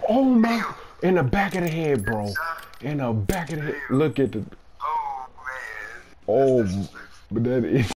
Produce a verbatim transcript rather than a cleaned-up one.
Oh my! In the back of the head, bro. In the back of the head. Look at the. Oh man. Oh, but that is.